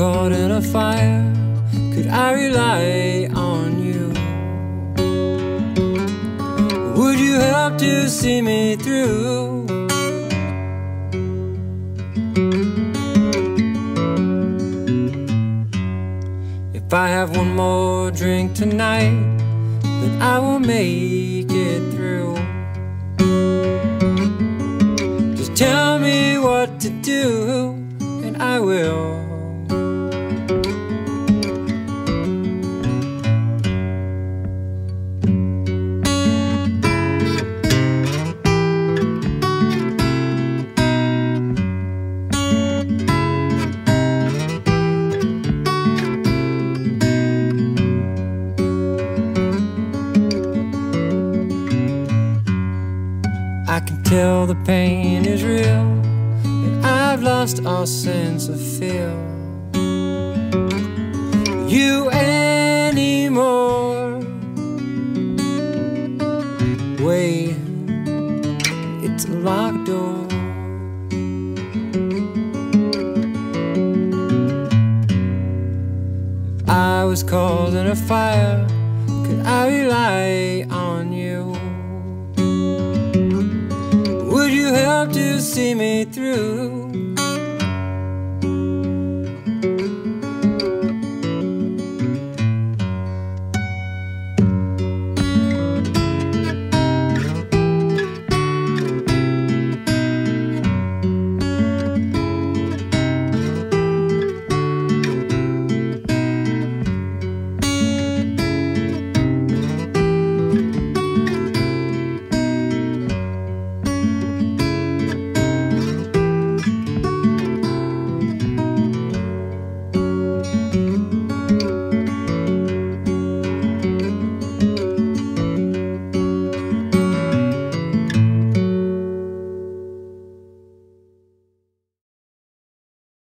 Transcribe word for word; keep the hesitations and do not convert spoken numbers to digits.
caught in a fire, could I rely on you? Would you help to see me through? If I have one more drink tonight, then I will make it through. Just tell me what to do, and I will. I can tell the pain is real, and I've lost all sense of feel for you anymore. Wait, it's a locked door. If I was caught in a fire, could I rely on you? Would you help to see me through?